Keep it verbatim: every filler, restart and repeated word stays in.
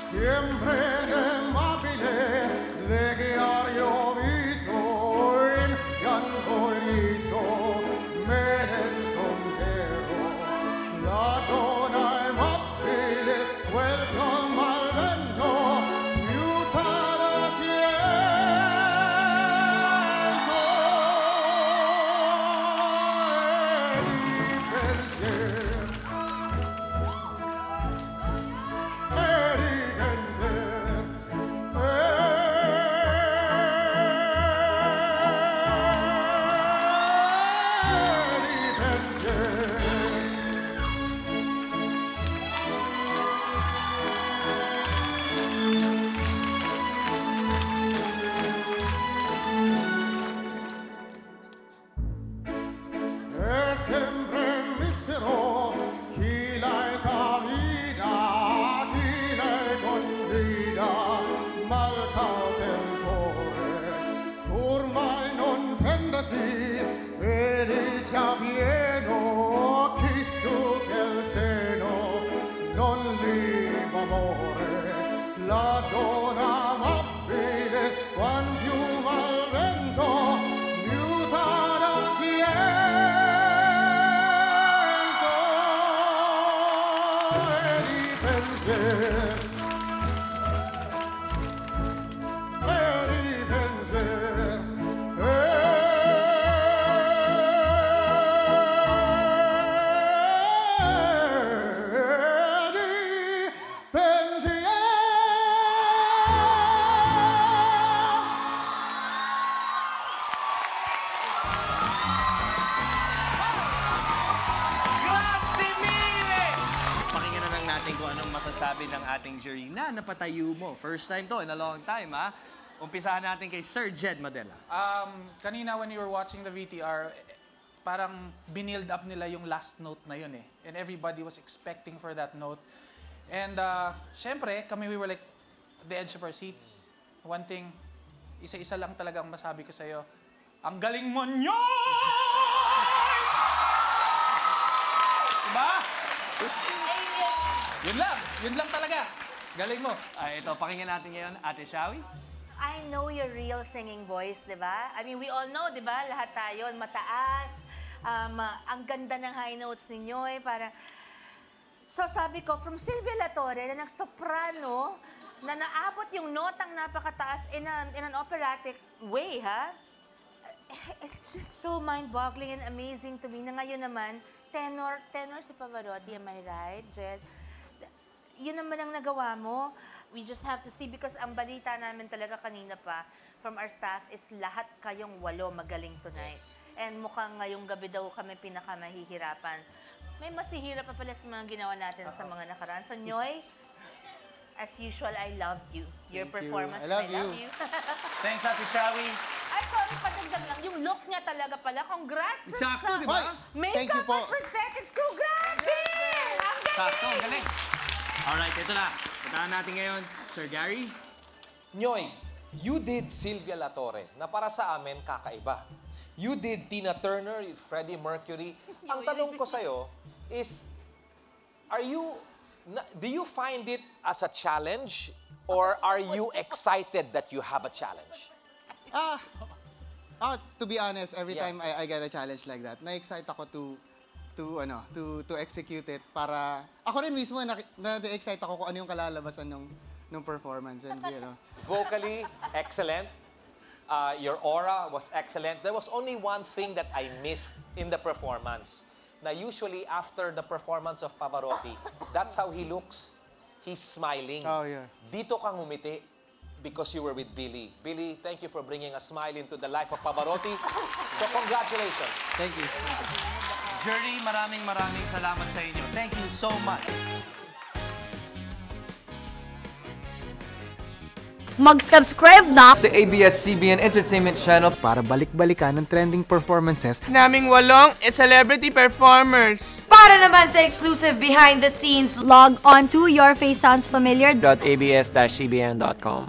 siempre amabile, legario viso in bianco riso, meren sombrero, la donna amabile, welcome al vento, mutada siento, e di pensier. Felicia pieno, chi su che il seno non liba amore, la donna amabile, quan più mal vento, mutada siento, e di pensier, e di pensier. Kung anong masasabi ng ating jury na napatayo mo. First time to in a long time, ha? Umpisahan natin kay Sir Jed Madela. Um, kanina when you were watching the V T R, parang binild up nila yung last note na yun eh. And everybody was expecting for that note. And uh, syempre, kami we were like at the edge of our seats. One thing, isa-isa lang talagang masabi ko sa'yo, ang galing mo nyo! Diba? Yun lang. Yun lang talaga. Galing mo. Ay, ito, pakinggan natin ngayon, Ate Shawi. I know your real singing voice, di ba? I mean, we all know, di ba? Lahat tayo, mataas. Um, ang ganda ng high notes ninyo eh. Para... So sabi ko, from Sylvia Latore, na nag-soprano, na naabot yung notang napakataas in, a, in an operatic way, ha? It's just so mind-boggling and amazing to me na ngayon naman, tenor, tenor si Pavarotti, am I right, Jed? Yun naman ang nagawa mo. We just have to see because ang balita namin talaga kanina pa from our staff is lahat kayong walo magaling tonight. Yes. And mukhang ngayong gabi daw kami pinakamahihirapan. May masihirap pa pala sa mga ginawa natin uh-huh. sa mga nakaraan. So, Nyoy, as usual, I love you. Your Thank performance, you. I love I love you. you. Thanks, Ate Shawi. Ay, sorry, padagdag lang. Yung look niya talaga pala. Congrats Exacto, sa di ba? makeup and prosthetics crew. Grabe! Ang galing! Sakto, ang galing. Alright, ito na. Puntahan natin ngayon, Sir Gary. Nyoy, you did Sylvia Latore, na para sa amin, kakaiba. You did Tina Turner, Freddie Mercury. Ang tanong ko sa'yo is, are you, do you find it as a challenge or are you excited that you have a challenge? Ah, ah, to be honest, every Yeah. time I, I get a challenge like that, na-excite ako to to ano, to to execute it para ako rin mismo na na-excite ako kung ano yung kalalabasan ng ng performance and you know. Vocally, excellent. Uh, your aura was excellent. There was only one thing that I missed in the performance. Na usually after the performance of Pavarotti, that's how he looks. He's smiling. Oh, yeah. Dito kang umiti because you were with Billy. Billy, thank you for bringing a smile into the life of Pavarotti. So congratulations. Thank you. Jury, maraming maraming salamat sa inyo. Thank you so much. Mag-subscribe na sa A B S C B N Entertainment Channel Para balik-balikan ng trending performances naming walong celebrity performers. para naman sa exclusive behind the scenes. Log on to Your Face Sounds Familiar dot A B S dash C B N dot com.